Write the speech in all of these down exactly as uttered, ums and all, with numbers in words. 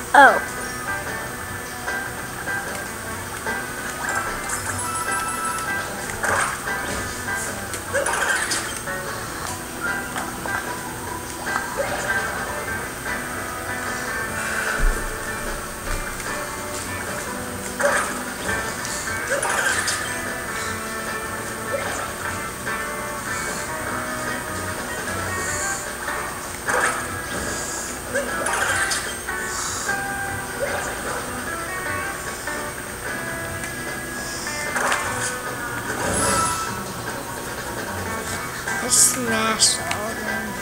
Oh. I smashed all of them.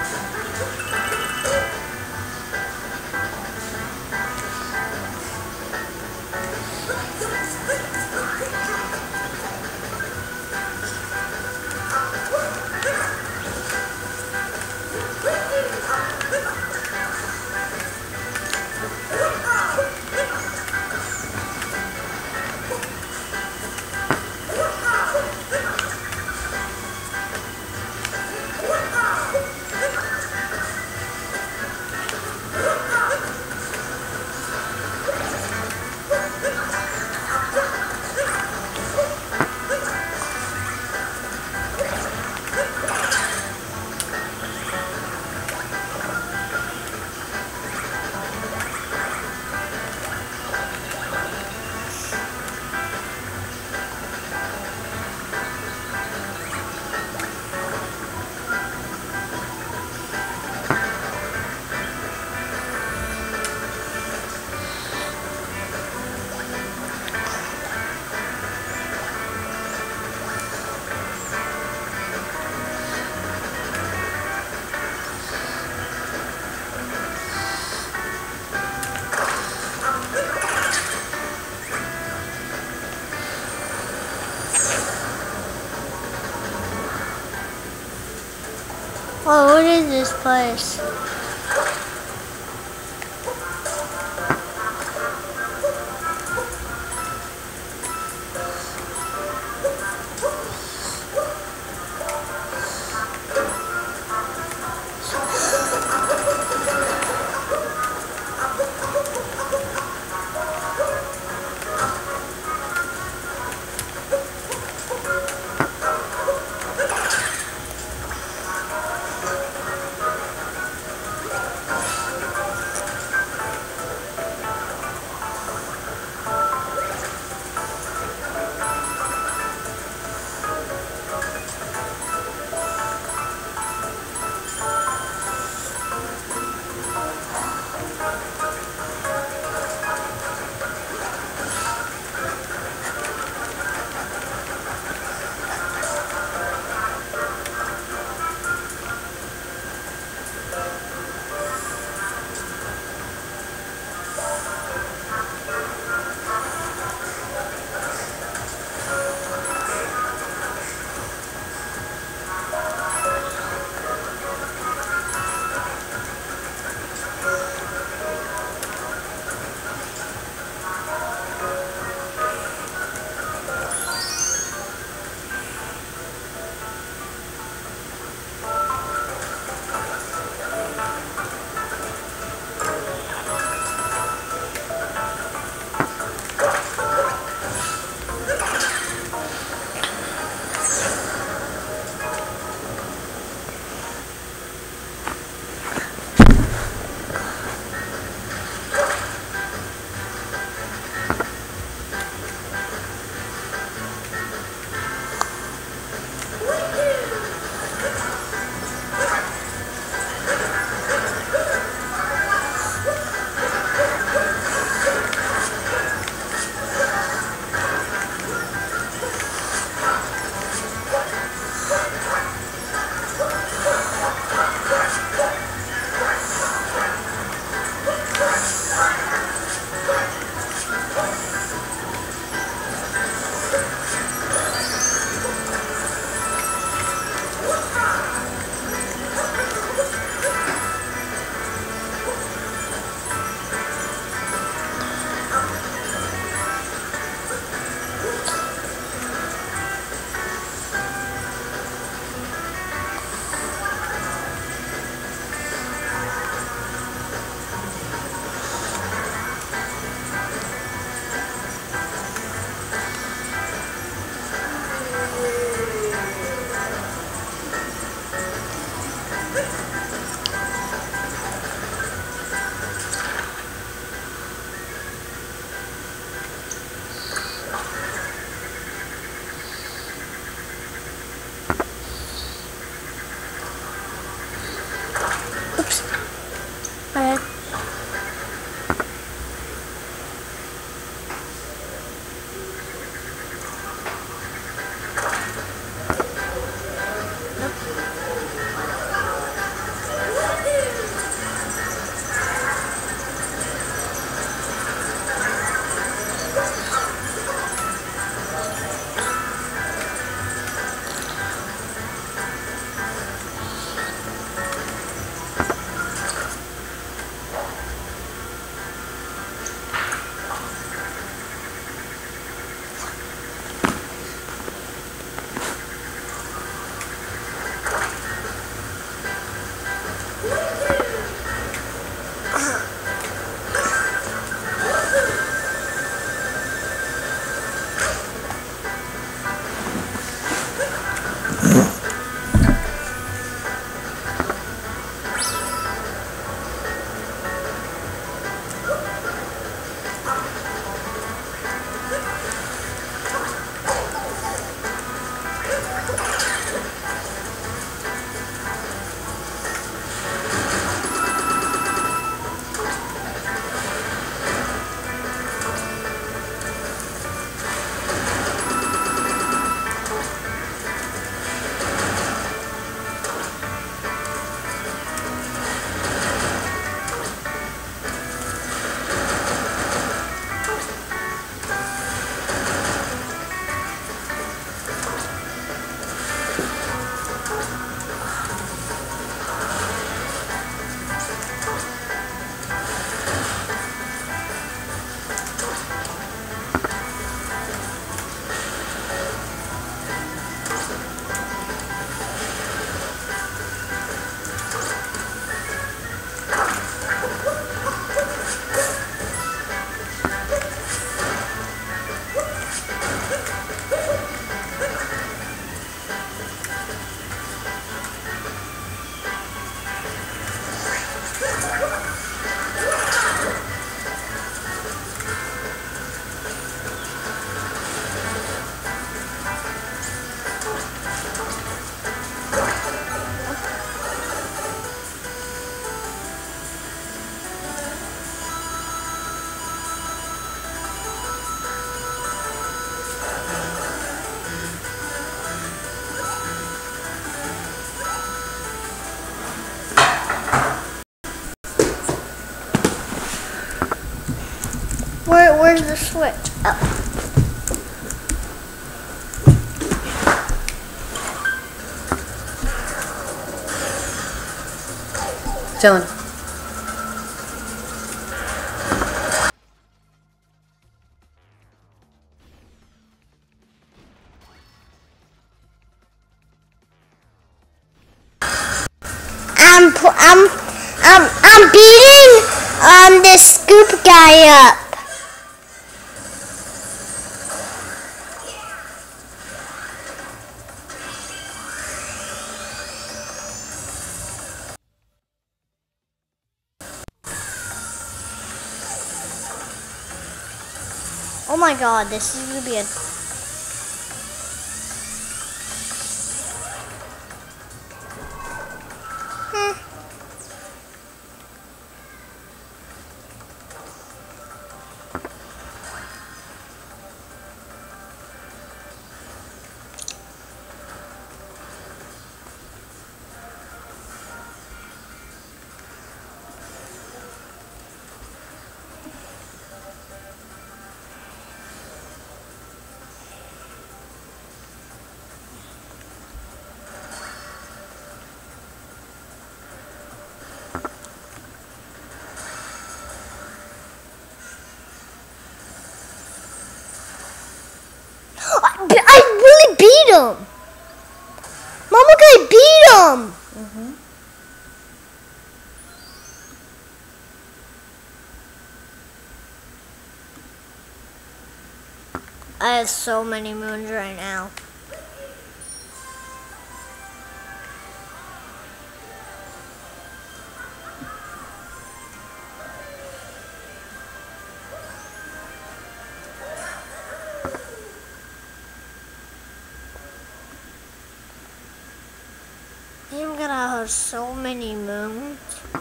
Whoa, what is this place? Where's the switch? Oh. Chilling. I'm I'm I'm I'm beating um this scoop guy up. Oh my god, this is gonna be a hmm. I really beat him. Mama, I beat him. Mm-hmm. I have so many moons right now. I'm gonna have so many moons.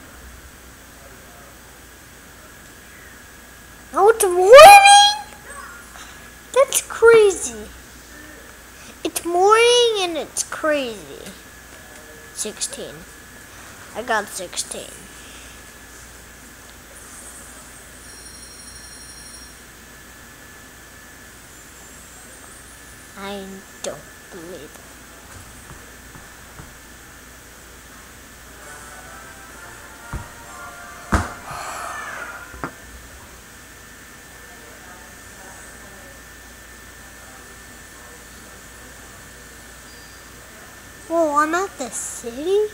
Oh, it's morning? That's crazy. It's morning and it's crazy. sixteen. I got sixteen. I don't believe it. Whoa, I'm at the city?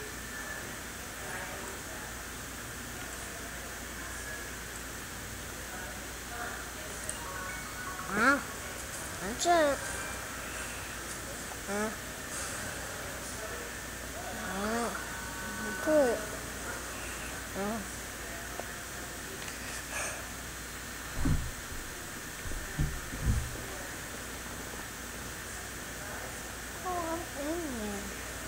Wow, that's it. Huh? Oh, good. Oh. Oh, I'm in there.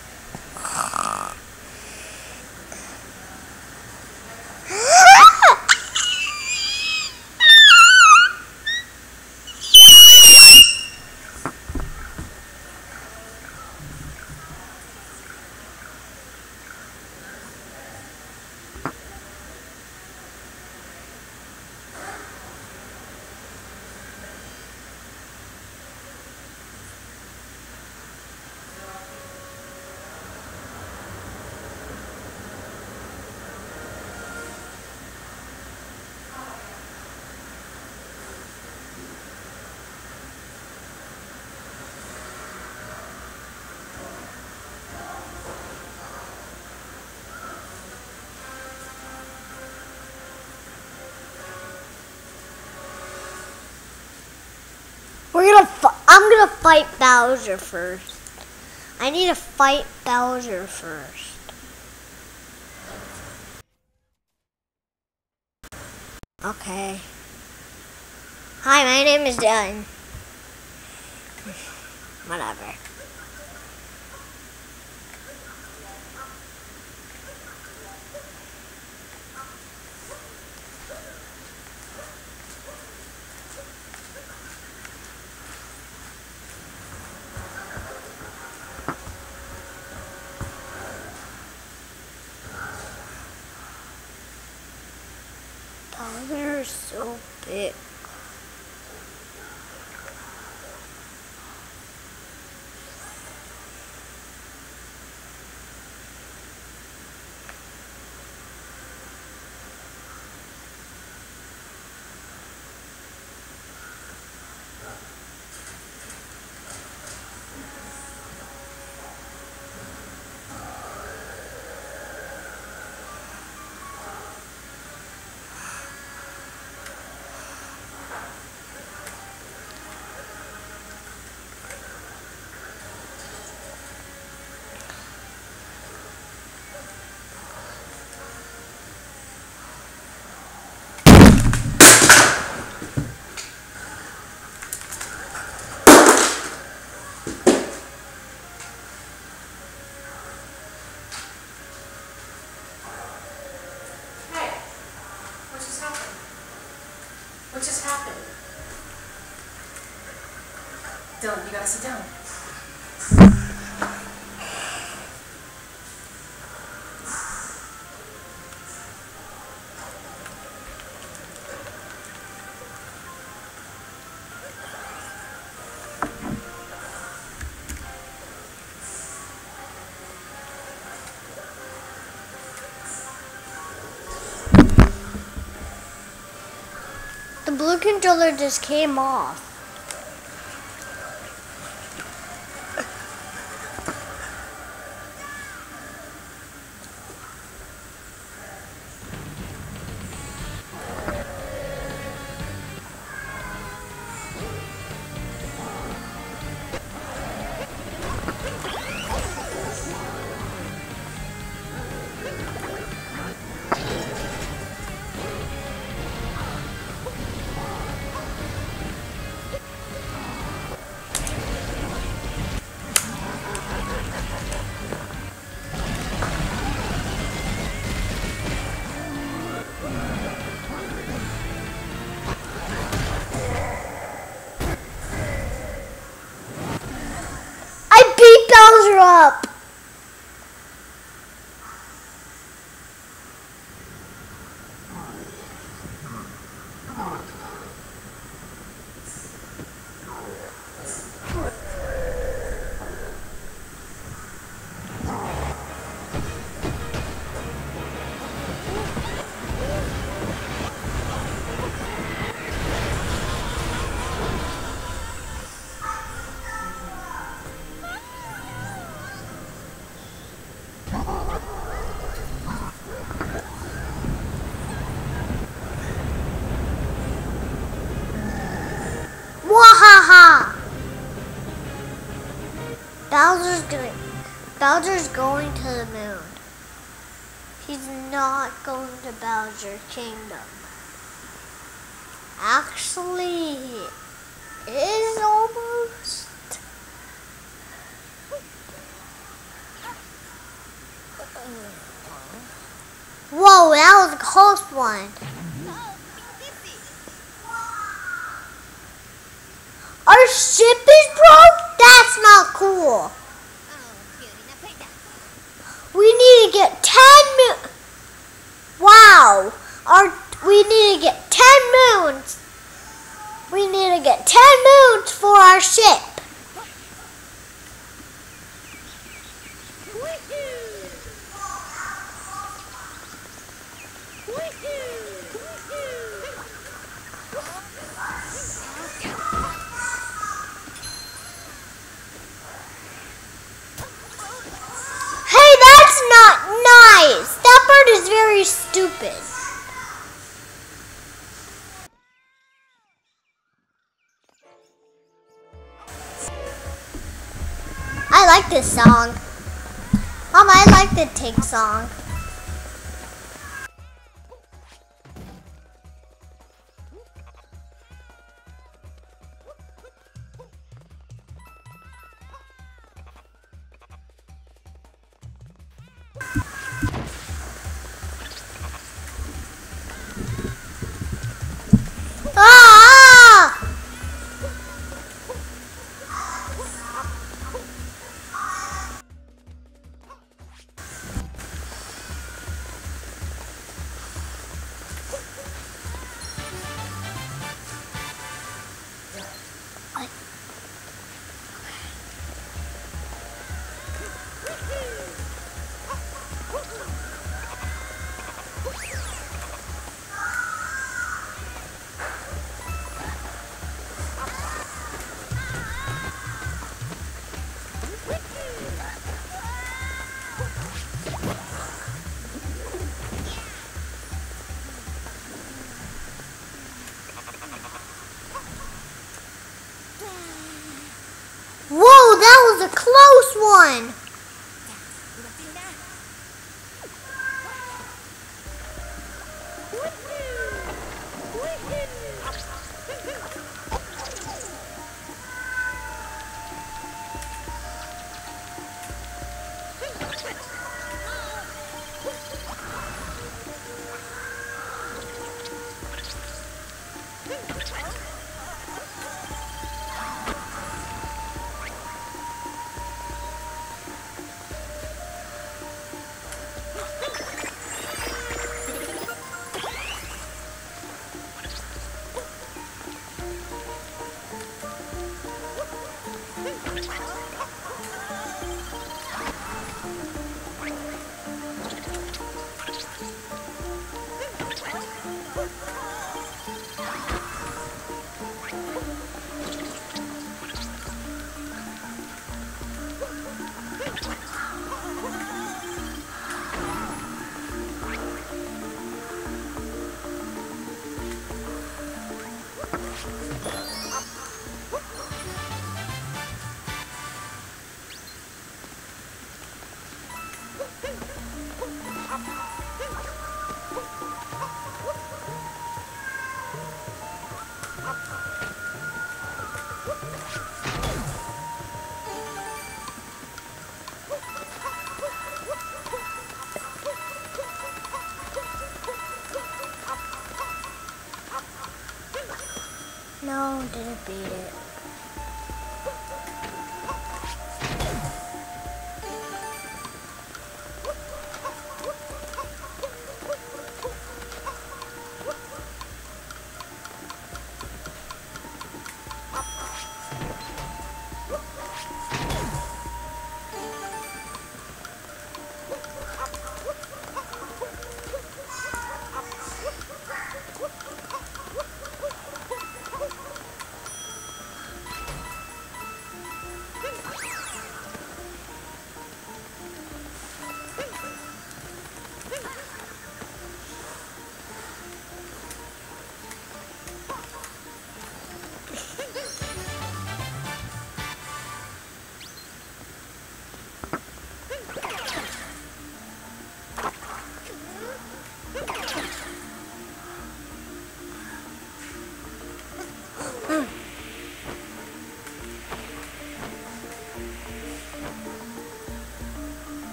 We're gonna. Fi I'm gonna fight Bowser first. I need to fight Bowser first. Okay. Hi, my name is Dylan. Whatever. Bowser is so big. Dylan, you gotta sit down. The blue controller just came off. Bowser up! Wahaha! Bowser's going. Bowser's going to the moon. He's not going to Bowser Kingdom. Actually, he is almost. Whoa, that was a close one. Our ship is broke? That's not cool. We need to get ten moons. Wow. Our, we need to get ten moons. We need to get ten moons for our ship. That bird is very stupid. I like this song. Mom, I like the Take song. Whoa, that was a close one. No, didn't beat it.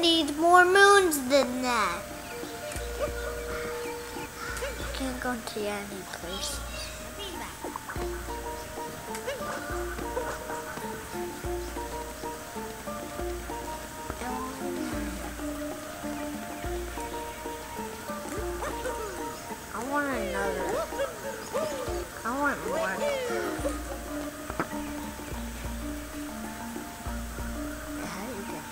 needs more moons than that. Can't go to any place. I want another. I want more. How do you get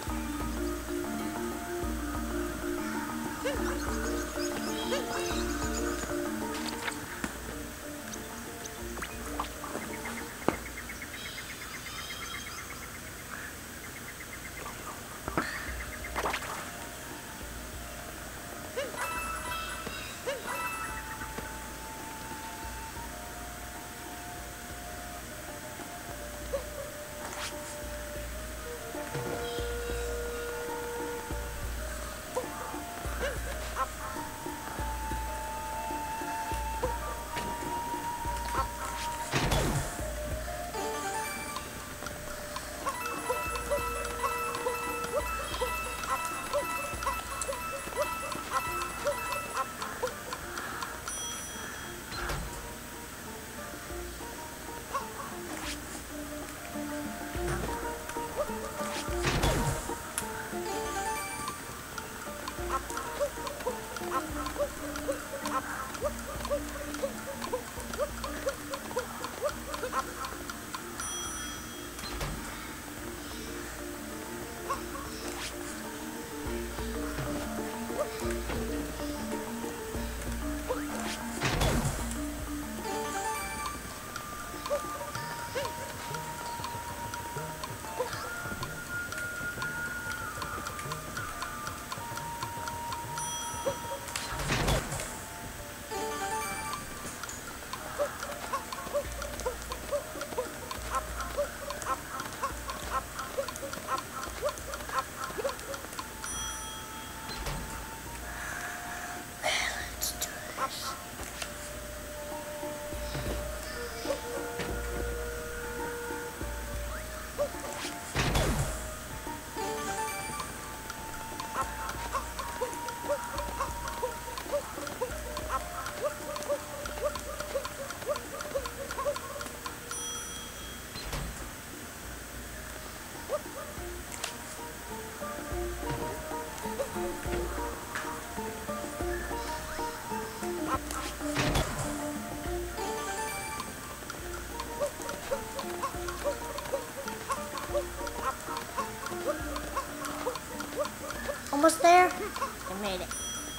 almost there? I made it.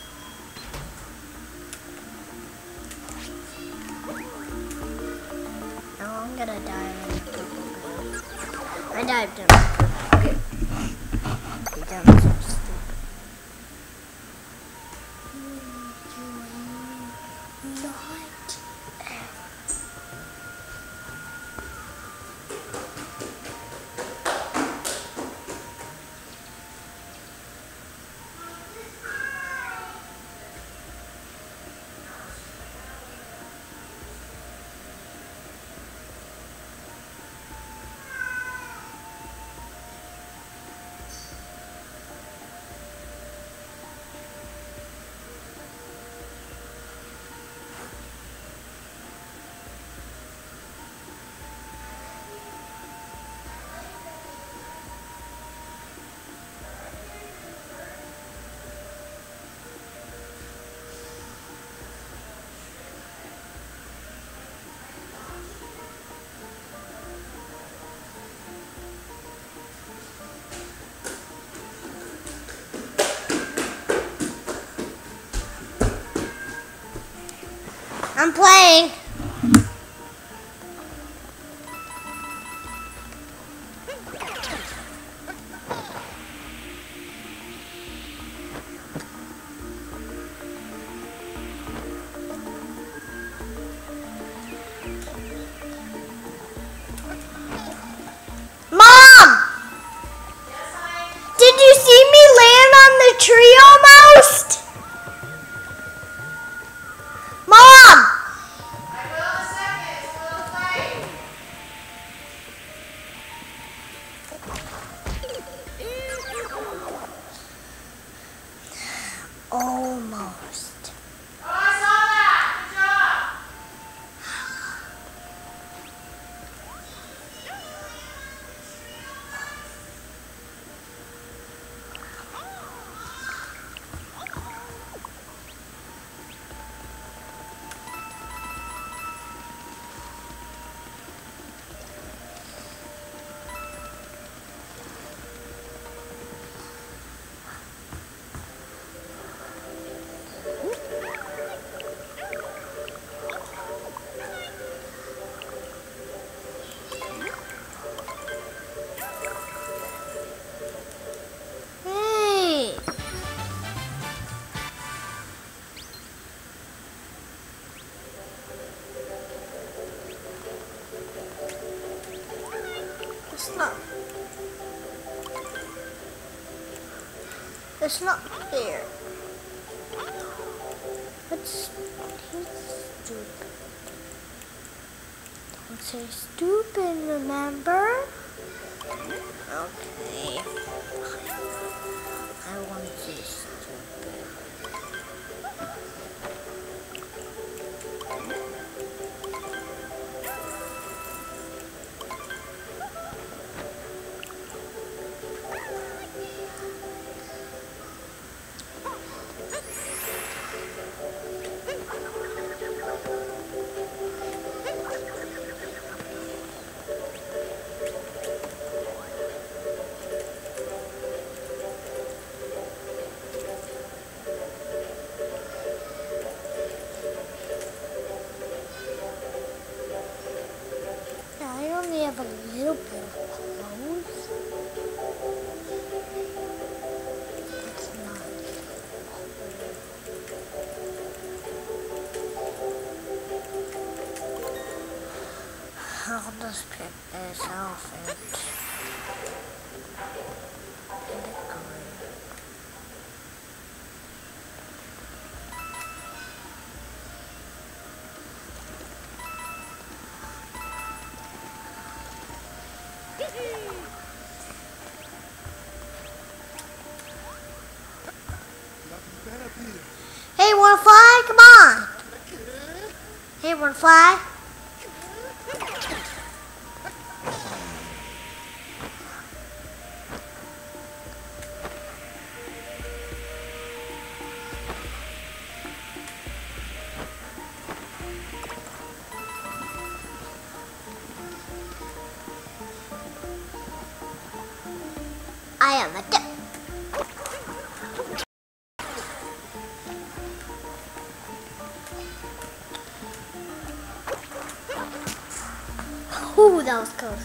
Now I'm gonna dive in the purple ground. I dived in. Okay. Okay, that was so stupid. Not. I'm playing. Mom! Did you see me land on the tree almost? Mom! It's not. It's not fair. It's he's stupid. Don't say stupid, remember? Okay. I won't say stupid. I only have a little bit of clothes. That's not I'll just pick this outfit. And it green. Hey, wanna fly? Come on. Hey, wanna fly? I am a tip. Ooh, that was close.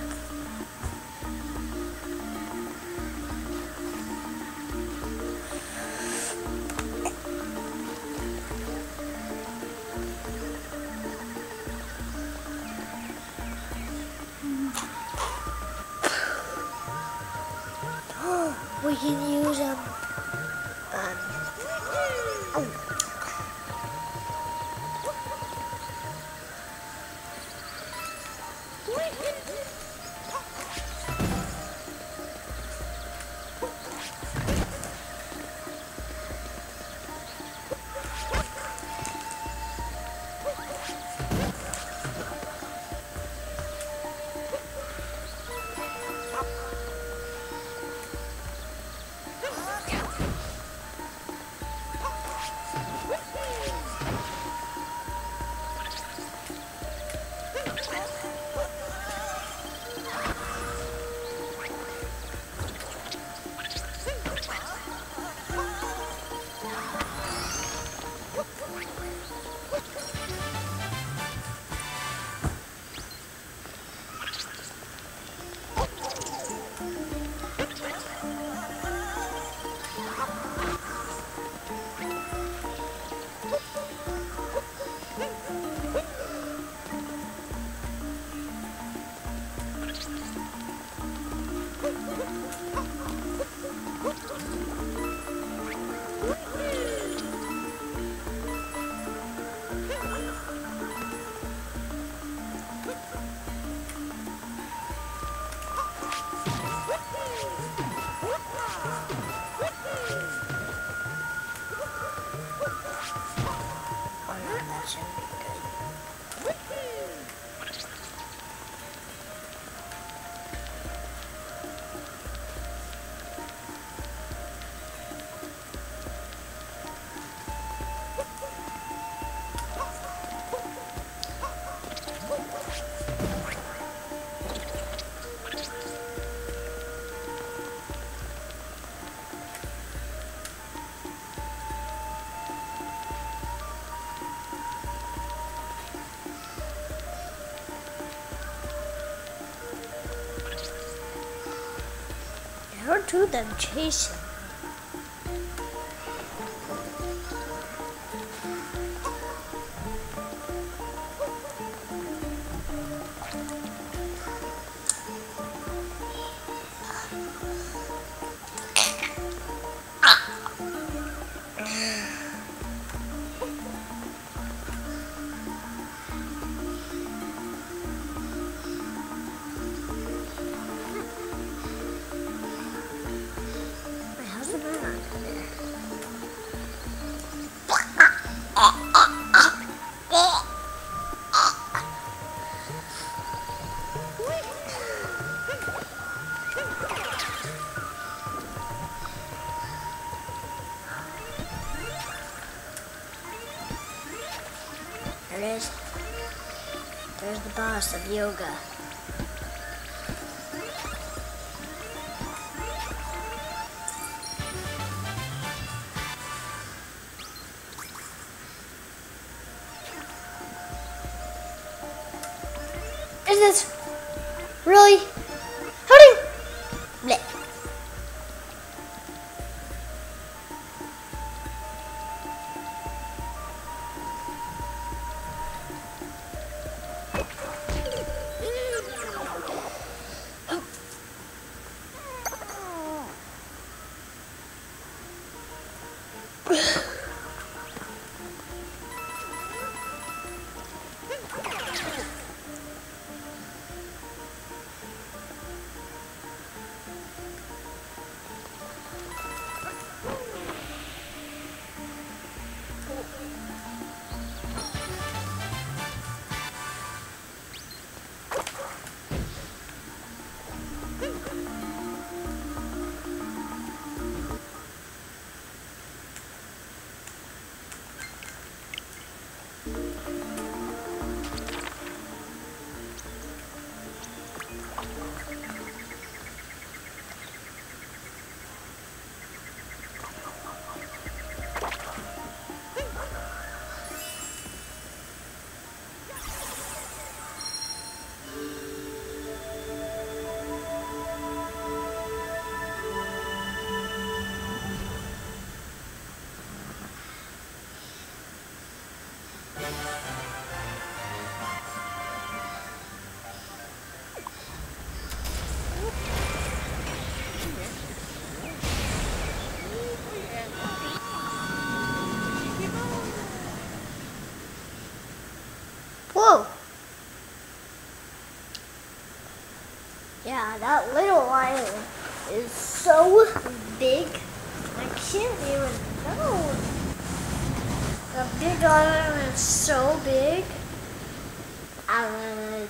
We can use them. Um, oh. I heard two of them chasing. boss of yoga. Is this really hurting? Blech. Whoa! Yeah, that little island is so big. I can't even know. The big island is so big. Uh,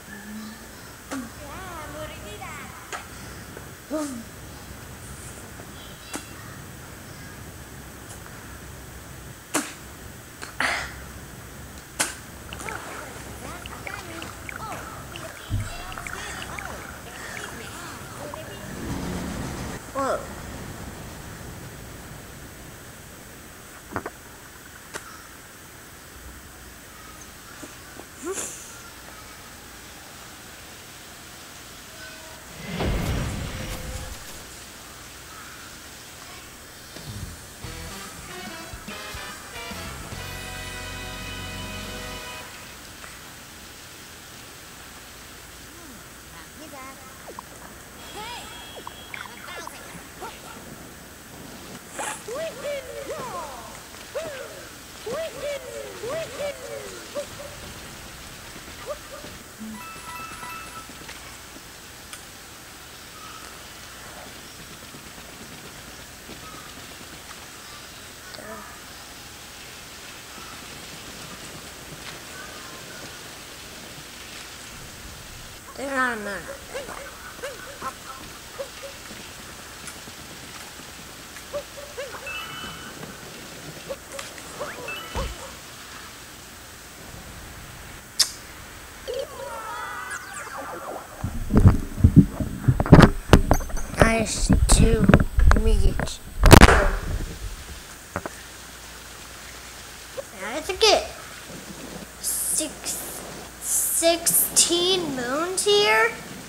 Whoa. They're not a minute. Nice to meet you. I think it six, sixteen moons here.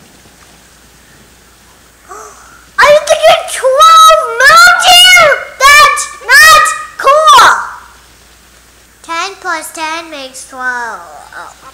I think it's twelve moons here. That's not cool. Ten plus ten makes twelve. Oh.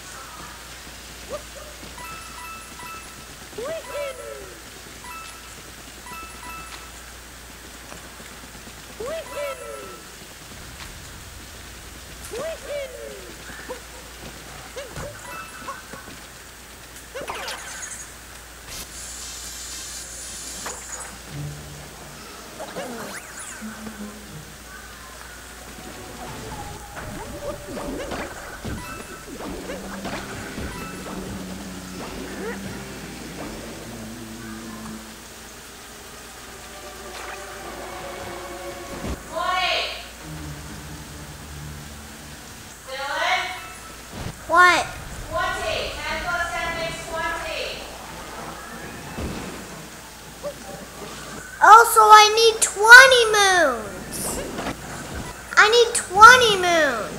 Also, I need twenty moons. I need twenty moons.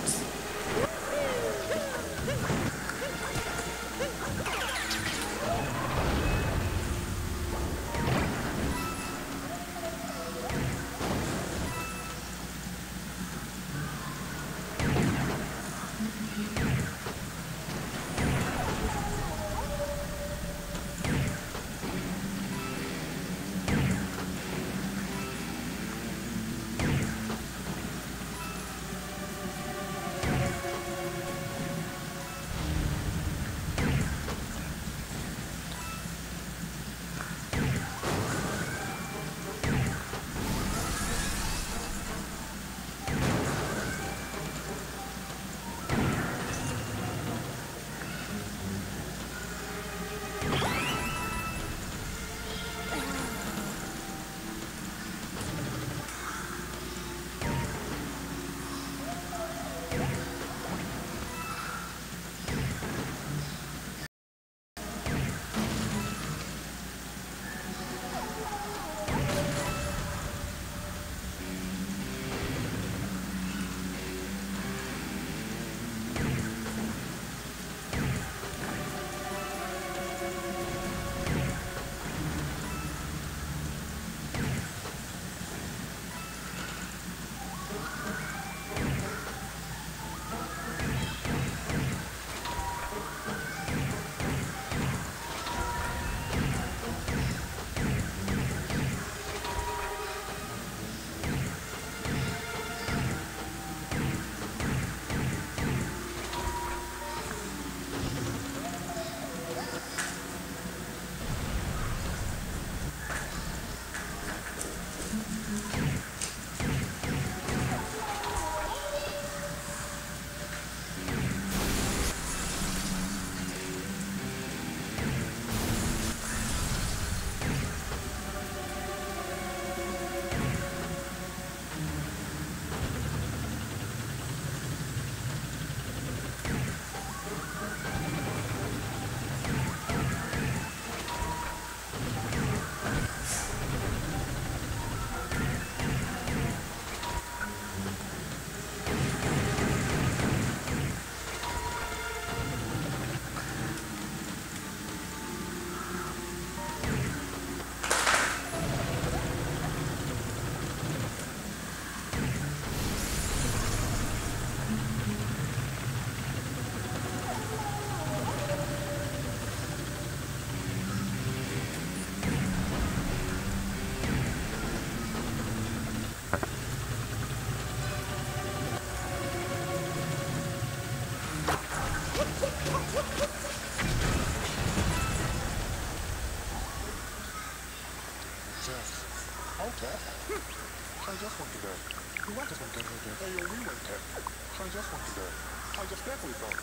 I just want to go. You want to go to the Hey, we went there. I just want to go. I just get with them.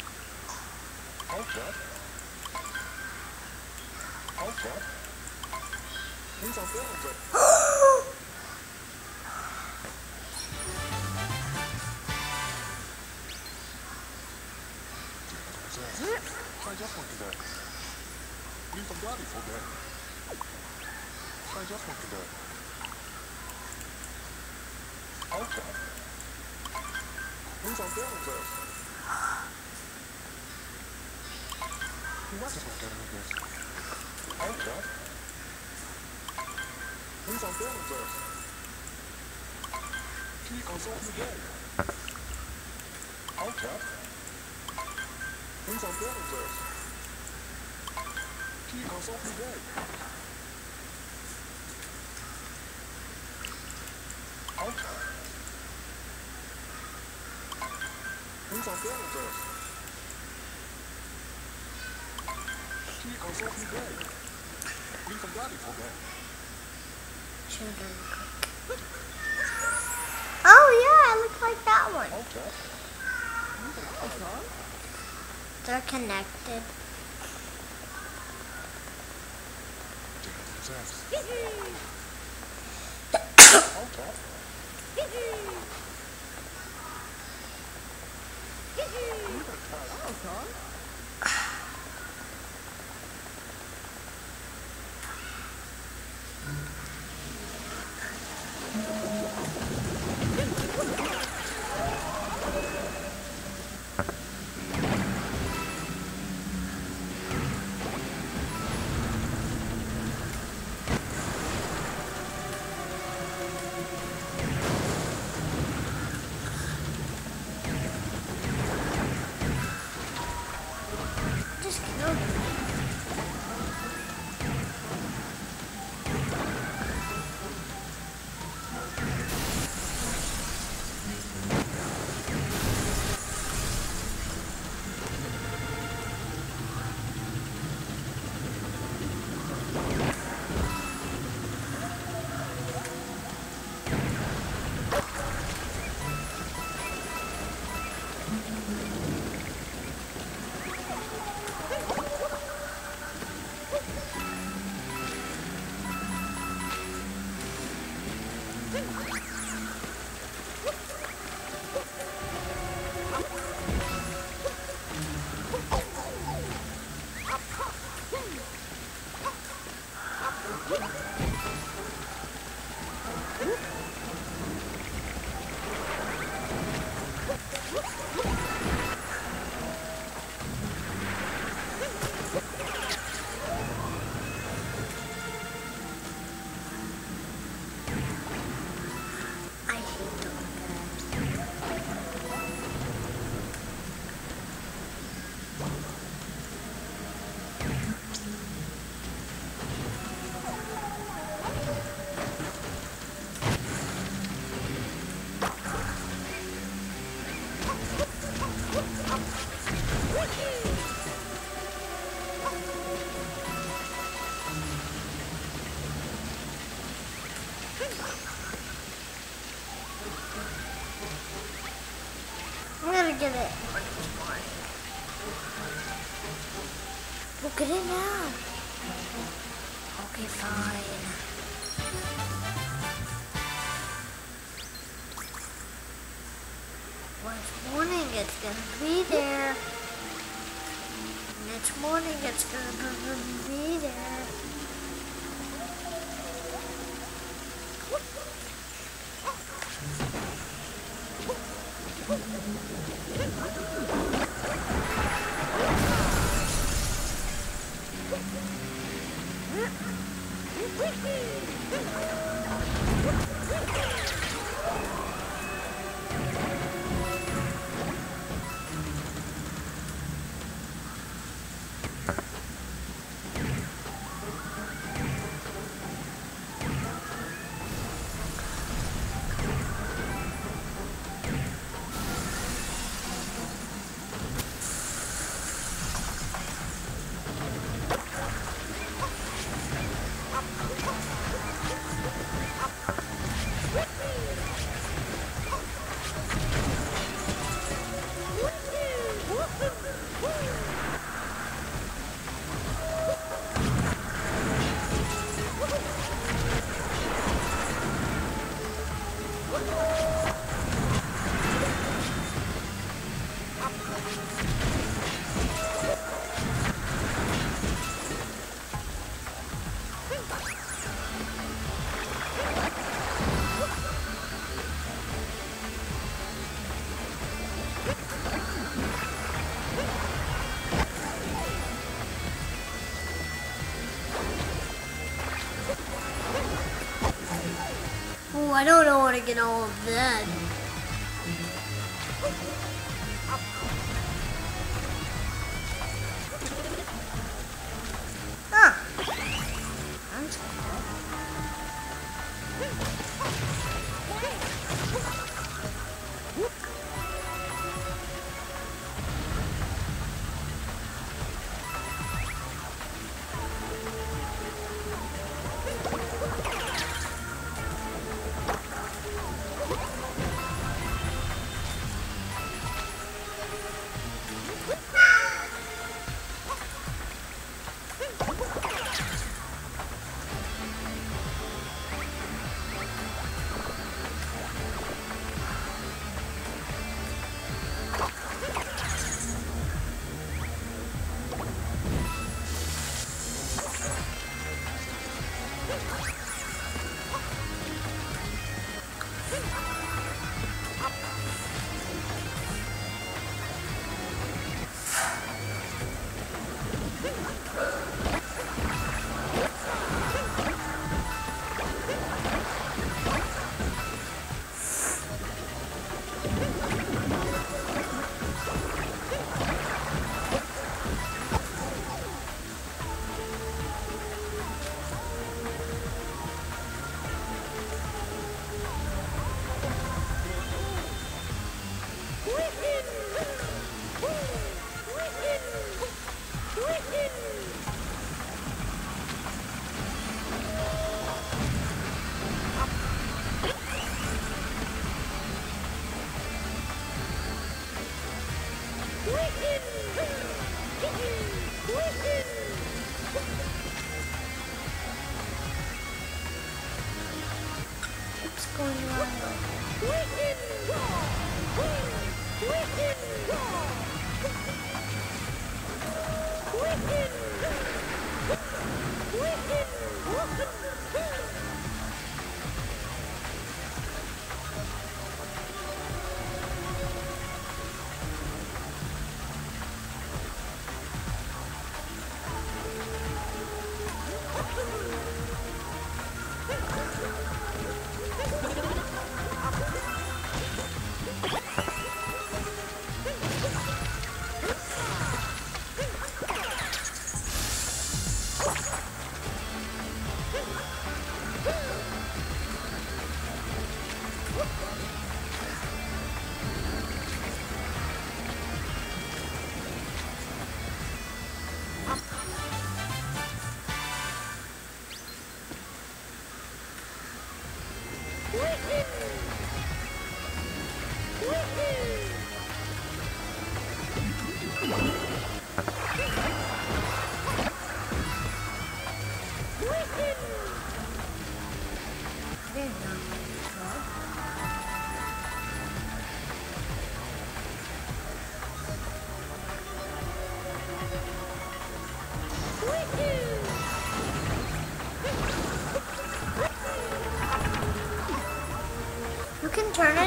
Okay. Okay. He's on there. I just want to go. Leave some bloody for them. I just want to go. Okay. Who's on there with us? Who was just on there with us? Okay. Who's on there with us? Can you consult me there? Okay. Who's on there with us? Can you consult me there? Okay. Who's on there with us? Can you consult me there? Leave some bloody for them. Oh yeah, it looks like that one. Okay. They're connected. Okay. I hate doing I'm gonna get it. We'll get it now. Okay, fine. When it's morning, it's gonna be there. When it's morning, it's gonna be there. Oh, I don't know how to get all of that. Ah. That's cool. What's going on? Wicked!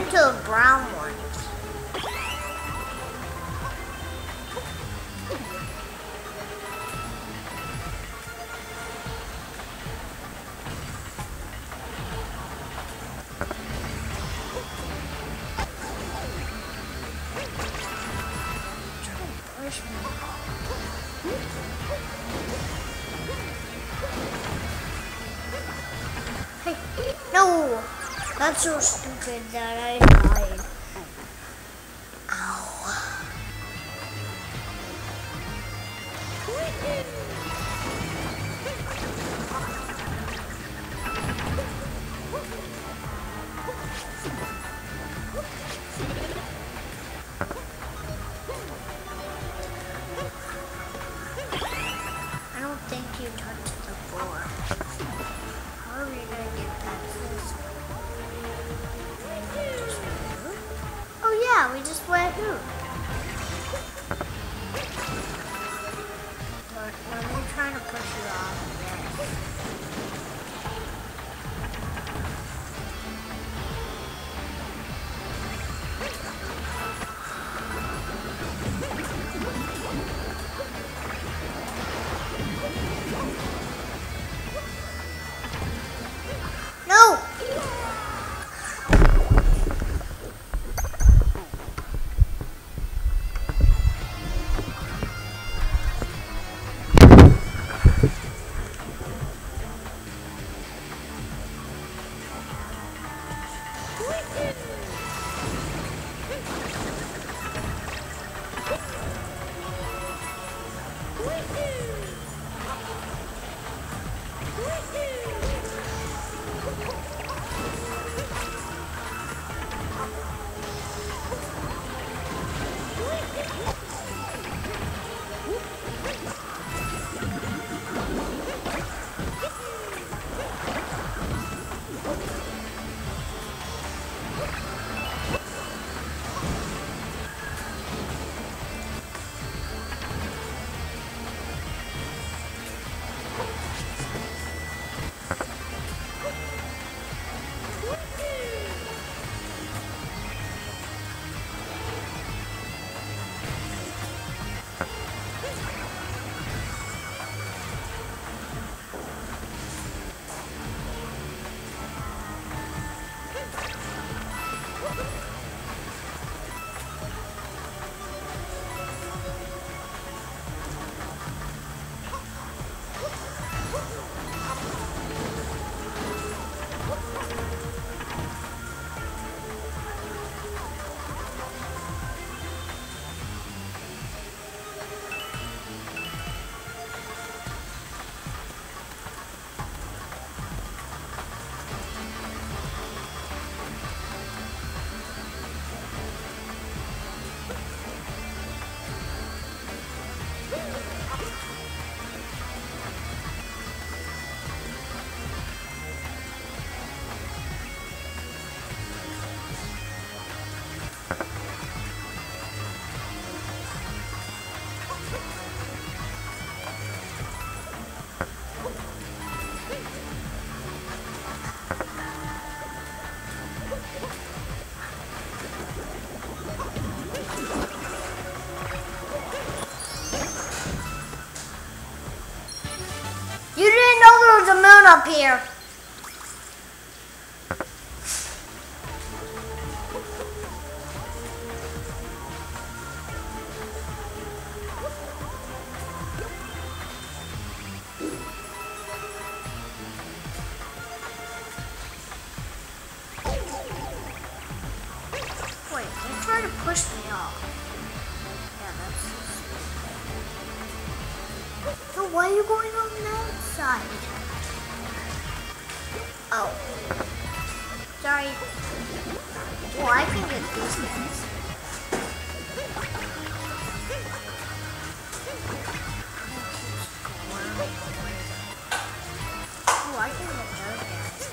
to the brown ones. Hey, no! That's so stupid that I died. Ow. I don't think you touched the floor. How are we gonna get past this? Oh yeah, we just went through. But when we're trying to push you off, yes. No! You didn't know there was a moon up here. Wait, they're trying to push me off. Yeah, that's so stupid. So why are you going on that side? Oh. Sorry. Well, I can get these guys. Oh, I can get those guys.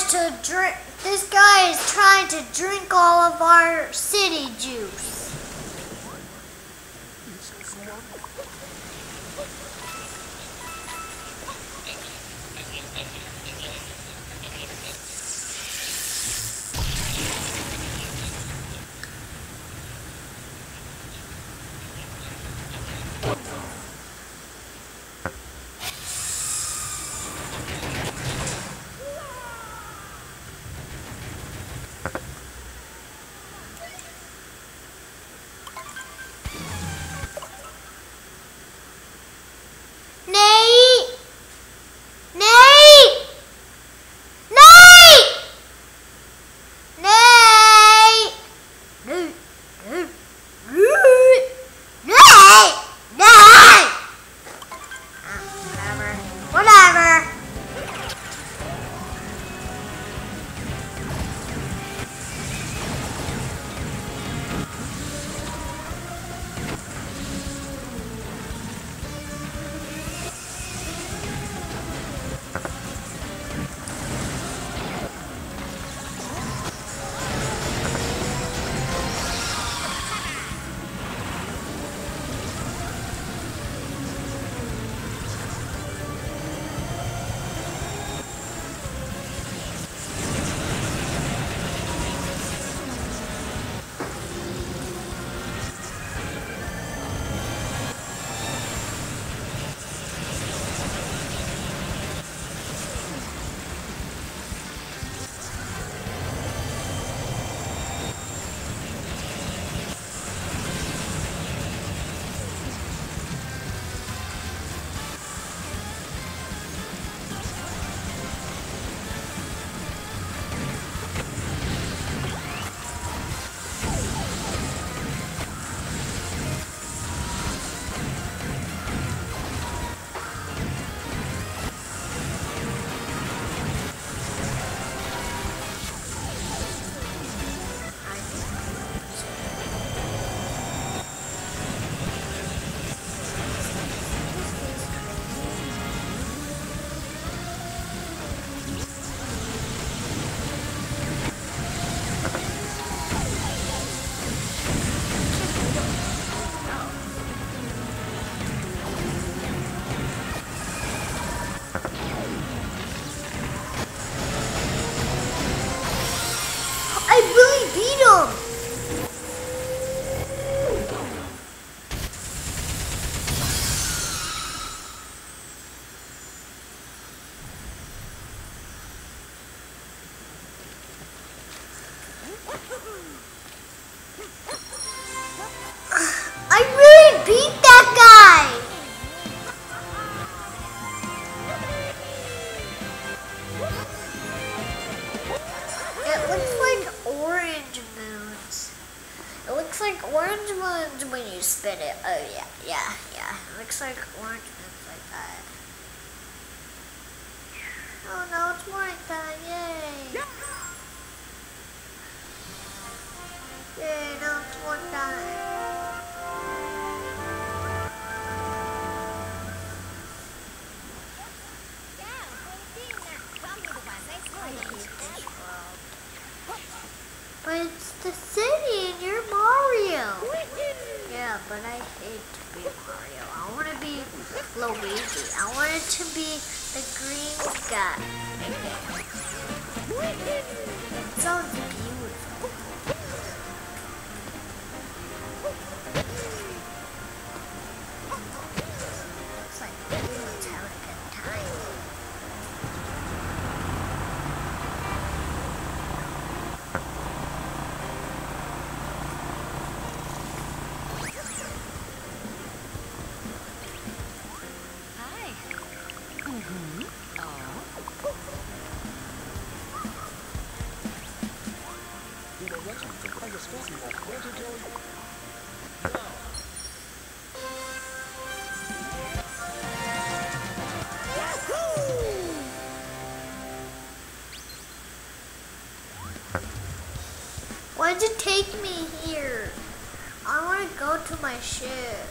tries to drink. This guy is trying to drink all of our city juice. Nate! Nate! Nate! Nate! Nate! Nate! Nate! Nate! Nate! Whatever. Whatever. I really beat him. I really beat that guy. It looks like orange moons. It looks like orange moons when you spin it. Oh yeah, yeah, yeah. It looks like orange moons like that. Oh no, it's more like that. Yay! Yay, now it's more time. I hate this world. But it's the city and you're Mario. Yeah, but I hate to be Mario. I want to be Luigi. I want it to be the green guy. It sounds beautiful. Looks like everyone's having a good time. Why'd you take me here? I want to go to my ship.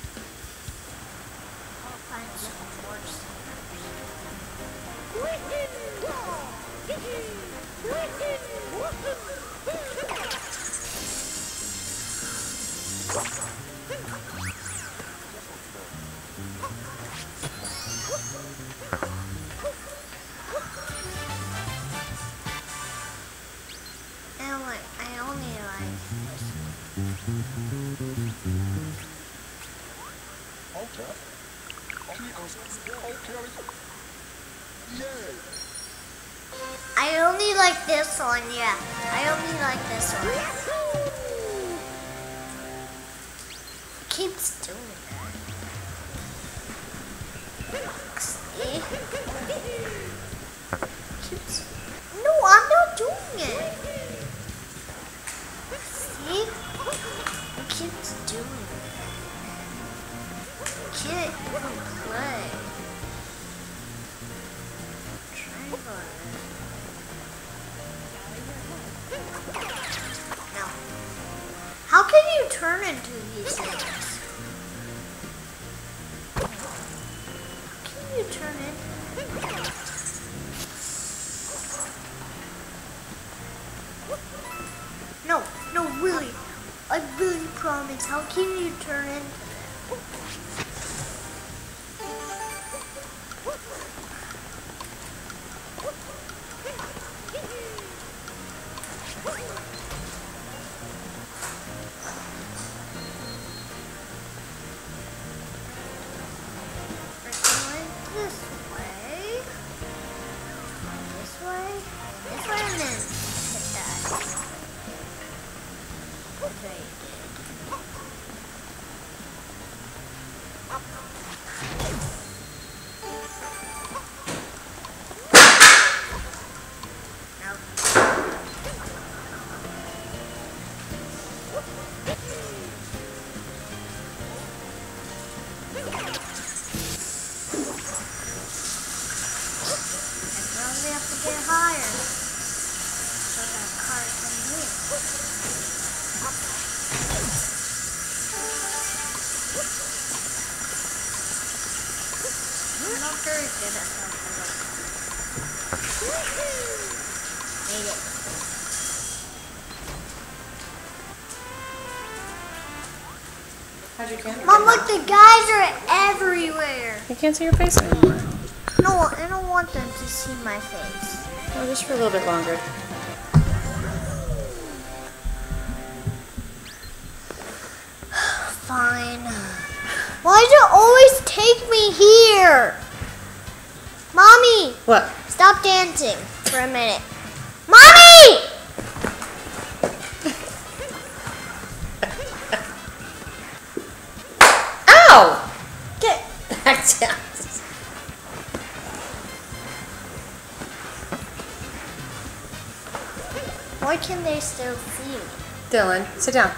I'll find some more sinners. like this one, yeah. I only like this one. It keeps doing that. See? Keeps... No, I'm not doing it. See? It keeps doing it. Can't even play. Triangle. No. How can you turn into these things? How can you turn into No, no, really. I really promise. How can you turn into Mom, look, the guys are everywhere. You can't see your face anymore. No, I don't want them to see my face. Oh, just for a little bit longer. Fine. Why does it always take me here? Mommy! What? Stop dancing for a minute. Mommy! Ow! Get back down. Why can they still see me? Dylan, sit down.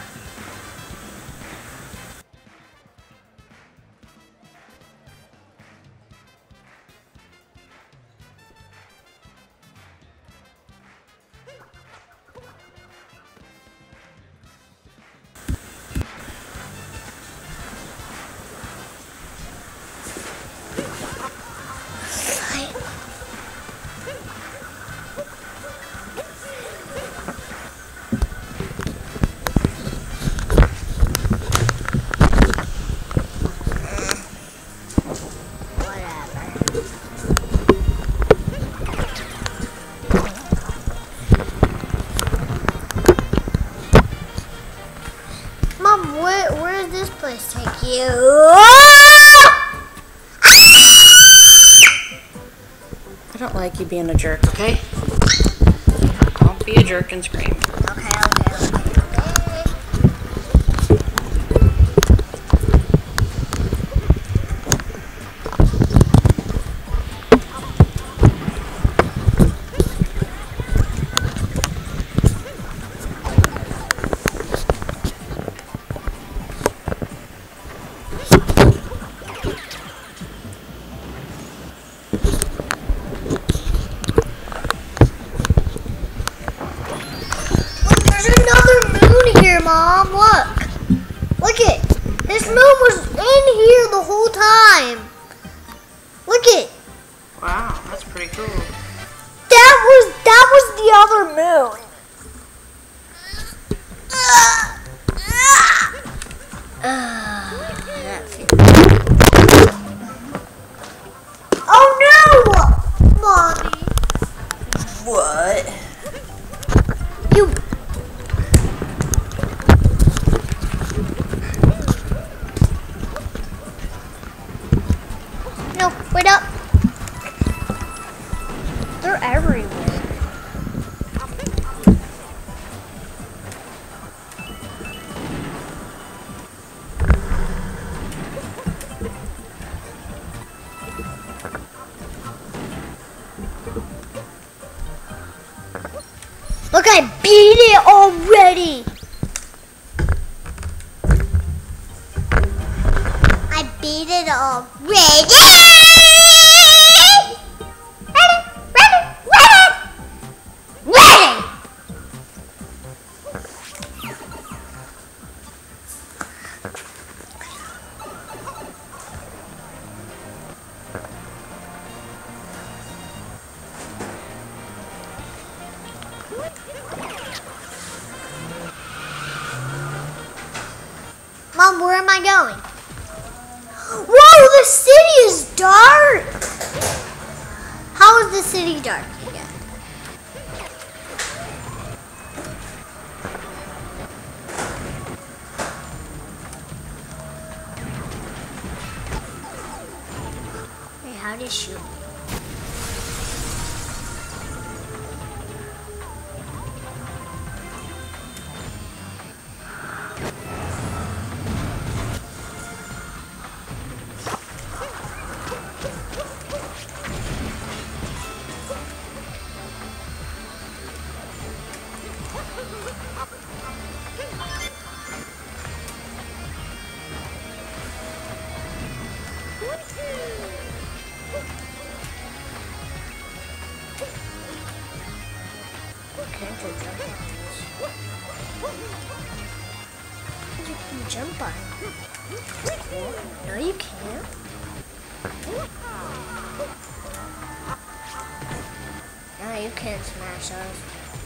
Where, where does this place take you? I don't like you being a jerk, okay? Don't be a jerk and scream. Okay, okay, okay, okay. Mom, look. Look it. This moon was in here the whole time. Look it. Wow, that's pretty cool. That was that was the other moon. Oh no, Mommy. What? You. No, wait up. They're everywhere. Look, I beat it already. I beat it already. Ready, ready, ready, ready. Mom, where am I going? Whoa, the city is dark! How is the city dark again? Wait, how do you shoot? Can't you jump on this? You can jump on it. No, you can't. No, you can't smash us.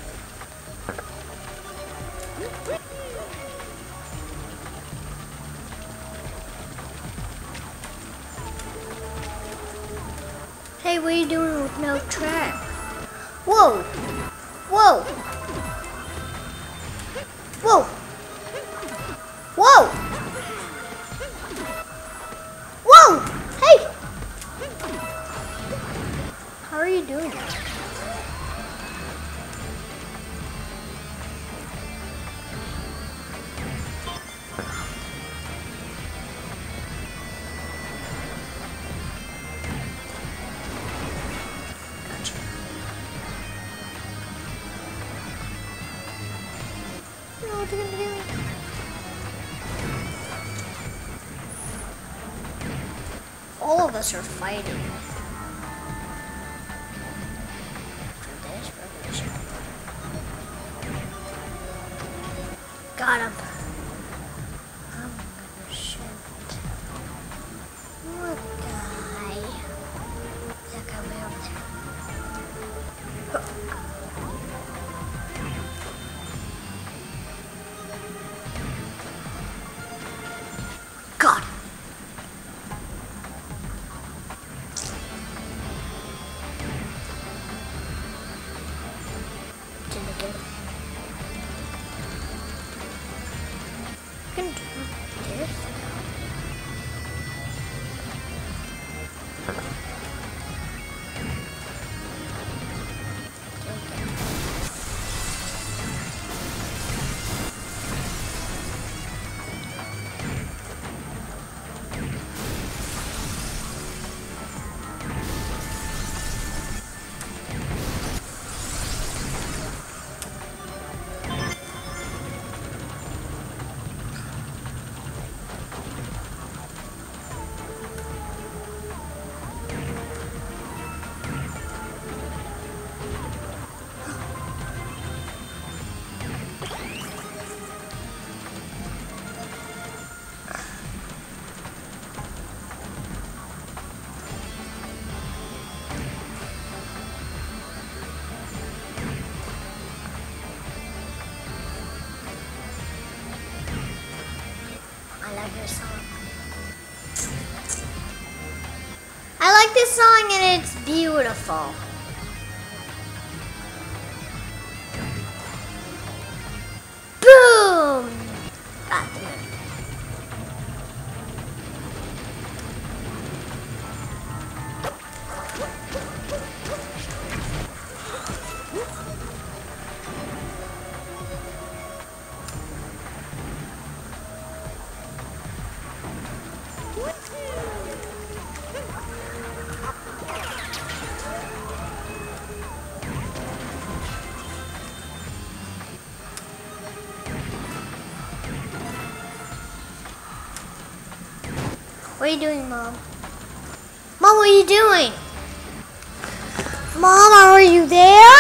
Hey, what are you doing with no track? Whoa! Whoa! Whoa! Whoa! Whoa! Hey! How are you doing that? What are you gonna do? All of us are fighting. For this revolution. Got him. I'm gonna shoot. What guy? That guy way over there. God. Can I get him? I can do this now. I like this song. I like this song and it's beautiful. Boom! Got the moon. What are you doing, Mom? Mom, what are you doing? Mom, are you there?